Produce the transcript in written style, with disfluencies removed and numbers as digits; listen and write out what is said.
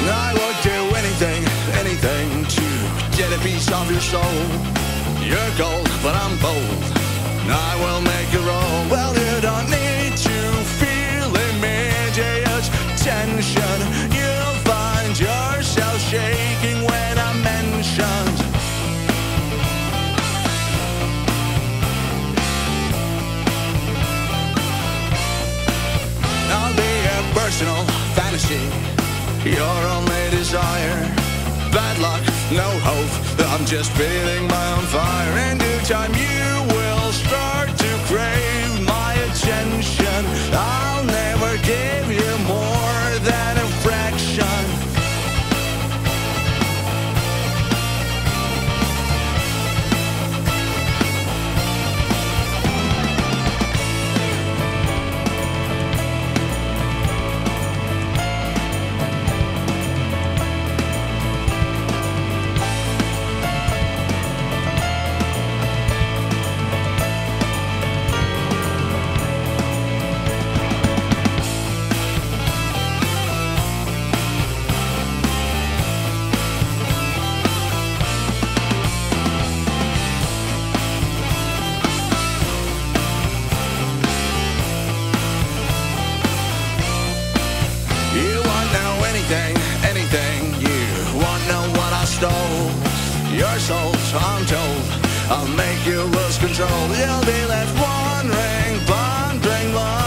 I would do anything, anything to get a piece of your soul. You're gold, but I'm bold. I will make you roll. Well, you don't need to feel immediate tension. You'll find yourself shaking when I'm mentioned. I'll be a personal fantasy, your only desire. Bad luck, no hope, I'm just feeling my own fire. In due time you will start to crave my attention. I'll never give you more than a fraction. Anything you want, know what I stole. Your soul, I'm told, I'll make you lose control. You'll be left wandering, pondering,